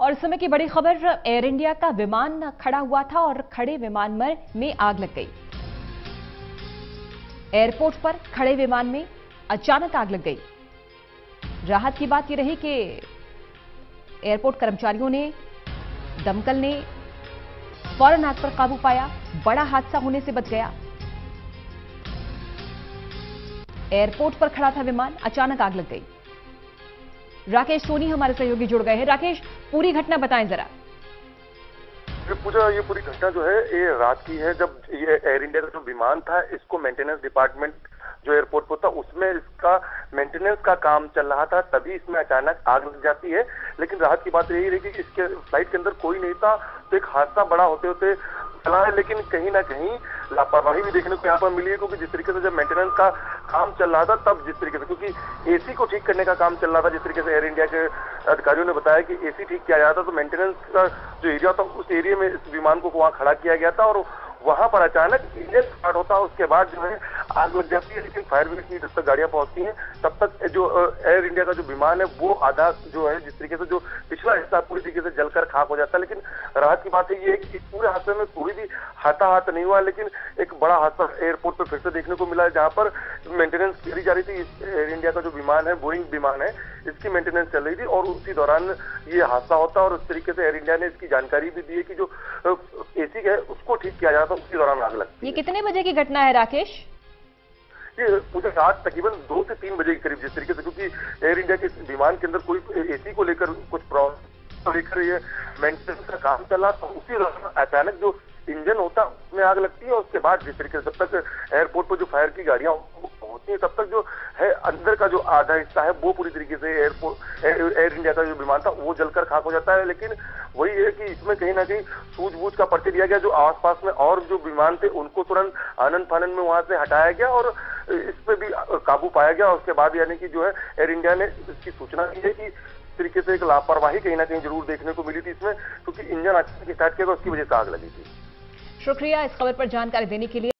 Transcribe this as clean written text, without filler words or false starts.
और इस समय की बड़ी खबर, एयर इंडिया का विमान खड़ा हुआ था और खड़े विमान में आग लग गई। एयरपोर्ट पर खड़े विमान में अचानक आग लग गई। राहत की बात यह रही कि एयरपोर्ट कर्मचारियों ने, दमकल ने फौरन आग पर काबू पाया, बड़ा हादसा होने से बच गया। एयरपोर्ट पर खड़ा था विमान, अचानक आग लग गई। राकेश सोनी हमारे सहयोगी जुड़ गए हैं। राकेश, पूरी घटना बताएं जरा। पूजा, ये पूरी घटना जो है ये रात की है, जब ये एयर इंडिया का जो विमान था इसको मेंटेनेंस डिपार्टमेंट जो एयरपोर्ट पर था उसमें इसका मेंटेनेंस का काम चल रहा था, तभी इसमें अचानक आग लग जाती है। लेकिन राहत की बात यही रही कि इसके फ्लाइट के अंदर कोई नहीं था, तो एक हादसा बड़ा होते होते चला है। लेकिन कहीं ना कहीं लापरवाही भी देखने को यहाँ पर मिली है, क्योंकि जिस तरीके से जब मेंटेनेंस का काम चल रहा था तब जिस तरीके से, क्योंकि एसी को ठीक करने का काम चल रहा था, जिस तरीके से एयर इंडिया के अधिकारियों ने बताया कि एसी ठीक किया जा रहा था, तो मेंटेनेंस का जो एरिया था उस एरिया में इस विमान को वहां खड़ा किया गया था और वहां पर अचानक इंजन स्टार्ट होता है, उसके बाद जो है आग लग जाती है। लेकिन फायर ब्रिगेड की जब तक गाड़ियां पहुंचती हैं तब तक जो एयर इंडिया का जो विमान है वो आधा जो है, जिस तरीके से जो पिछला हिस्सा पूरी तरीके से जलकर खाक हो जाता है। लेकिन राहत की बात है ये है कि इस पूरे हादसे में कोई भी हताहत नहीं हुआ, लेकिन एक बड़ा हादसा एयरपोर्ट पर फिर से देखने को मिला है, जहां पर मेंटेनेंस करी जा रही थी। एयर इंडिया का जो विमान है, बोइंग विमान है, इसकी मेंटेनेंस चल रही थी और उसी दौरान ये हादसा होता है। और उस तरीके से एयर इंडिया ने इसकी जानकारी भी दी है कि जो एसी है उसको ठीक किया जाता है, उसी दौरान आग लगती है। ये कितने बजे की घटना है राकेश? ये मुझे रात तकरीबन 2 से 3 बजे के करीब, जिस तरीके से, क्योंकि एयर इंडिया के विमान के अंदर कोई एसी को लेकर कुछ प्रॉब्लम लेकर ये मेंटेनेंस का काम चला, तो उसी दौरान अचानक जो इंजन होता है उसमें आग लगती है। और उसके बाद जिस तरीके से जब तक एयरपोर्ट पर जो फायर की गाड़ियां होती है तब तक जो है अंदर का जो आधा हिस्सा है वो पूरी तरीके से एयर इंडिया का जो विमान था वो जलकर खाक हो जाता है। लेकिन वही है कि इसमें कहीं ना कहीं सूझबूझ का परिचय दिया गया, जो आसपास में और जो विमान थे उनको तुरंत आनन फानन में वहां से हटाया गया और इस पे भी काबू पाया गया। उसके बाद यानी कि जो है एयर इंडिया ने इसकी सूचना दी है कि इस तरीके से एक लापरवाही कहीं ना कहीं जरूर देखने को मिली थी इसमें, क्योंकि इंजन अचानक स्टार्ट किया था, उसकी वजह से आग लगी थी। शुक्रिया इस खबर पर जानकारी देने के लिए।